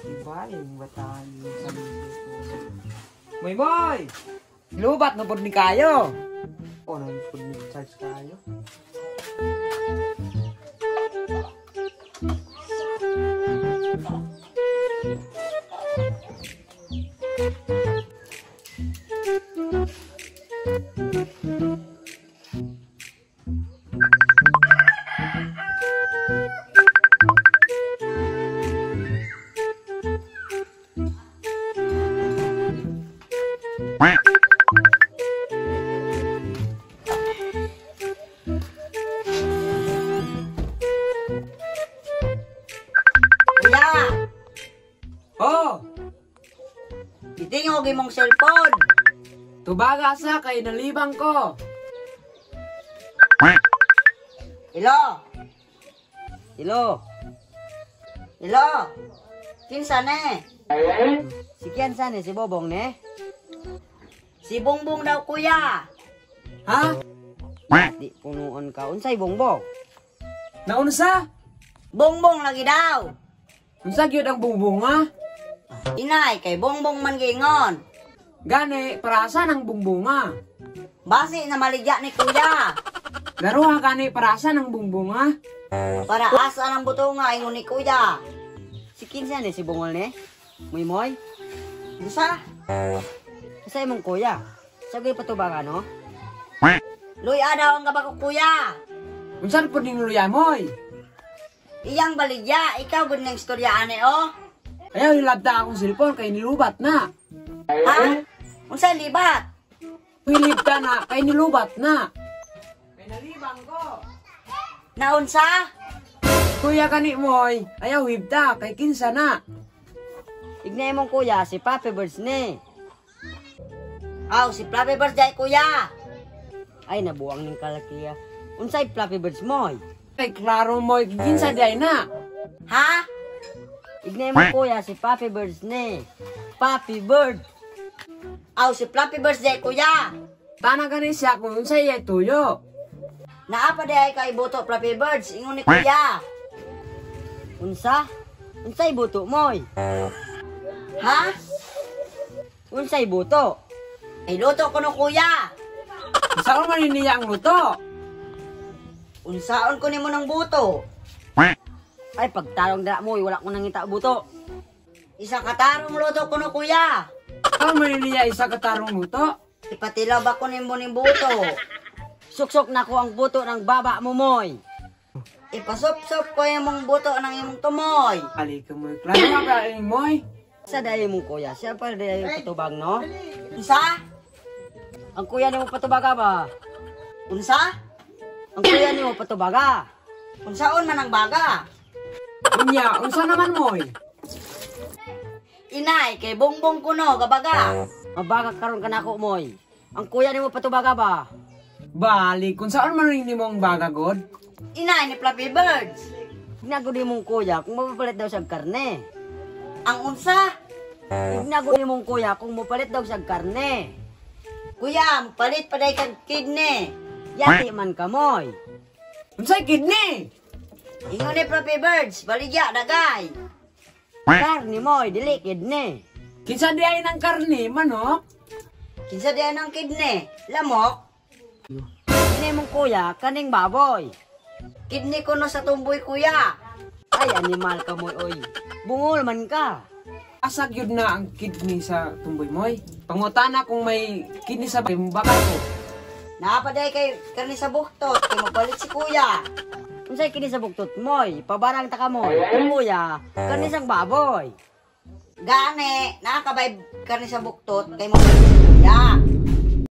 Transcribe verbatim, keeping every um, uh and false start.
Iba yung bataan yung sarili ko. Moy Moy! Lubat na po ni kayo. O, na po ni charge kayo. Kuya! Oh! Itingog imong cellphone. Tubaga sa kay nalibang ko. Hello? Hello? Hello? Kinsa ne? Si Kinsa ne? Si Bobong ne? Si Bongbong daw kuya. Ha? Di punuon ka. Unsay Bongbong? Naunsa? Bongbong lagi daw. Unsa gyud ang bungbunga? Inay kay Bongbong man gingon. Gani, parasa ng bungbunga. Basi na maligya ni kuya. Laruha gani, parasa ng bungbunga. Para asa ng buto nga ingon ni kuya. Si Kinsa ne? Si Bongol ne? Muy moy? Unsa? Sa imong kuya. Sabi patubaga no? Luya daw ang gabako kuya. Unsan po ning luya moy? Iyang baligya, ikaw gud ng istorya ane oh. Ayaw hilabta akong cellphone kay nilubat na. Ha? Unsa libat? Hilibta na kay nilubat na. Kay nalibang ko. Naunsa? Kuya kani moy, ayaw hibta kay kinsa na. Ignay mong kuya si Papi Birds ni. Aw, si Fluffy Birds day kuya. Ay nabuang ning kalakiya. Unsay Fluffy Birds moy? Kay klaro moy kinsa day na. Ha? Ignay mong kuya si Papi Birds ni. Papi Bird. Aw, si Fluffy Birds day kuya. Tana gani siya kung unsay ay tuyo. Naapa day kay buto Fluffy Birds ingon ni kuya. Unsa? Unsay buto moy? Ha? Unsay buto? Ay luto ko no kuya. Saan man niya ang luto? Unsaon ko nimo ng buto? Ay pagtarong da mo, wala ko nangita buto. Isa katarong luto ko no kuya. Saan man niya isa katarong luto? Ipatilaw ba ko nimo ning buto? Suksok na ko ang buto ng baba mo moy. Ipasup-sup ko yung buto ng imong tumoy. Ali ka moy. Klaro ka kay moy. Sa dayo mong kuya, siya pa dayo patubag no? Unsa? Ang kuya nimo patubaga ba? Unsa? Ang kuya nimo patubaga. Unsaon man ang baga? Unya, unsa naman moy? Inay kay Bongbong kuno gabaga. Mabaga karon kanako moy. Ang kuya nimo patubaga ba? Bali, kung saan man rin mong baga god? Inay ni Fluffy Birds. Ginaguli mong kuya kung mapapalit daw siyang karne. Ang unsa? Ginaguli mong kuya kung mapalit daw siyang karne. Kuya, palit pa day kag kidney. Yati man kamoy. Unsay kidney? Ingon ni Fluffy Birds, baligya dagay. Karni moy, dili kidney. Kinsa di ay ng karne, manok? Kinsa diyan ang kidney? Lamok? Kidney mong kuya, kaning baboy. Kidney ko no sa tumboy kuya. Ay, animal ka moy, oy. Bungol man ka. Asag yun na ang kidney sa tumboy moy. Pangutana kung may kidney sa baka ko. Napaday kay karni sa buktot, kay mapalit si kuya. Unsay kini sa buktot moy? Pabarang ta ka moy. Kuya, karni sang baboy. Gane, nakakabay karni sa buktot kay mapalit si kuya.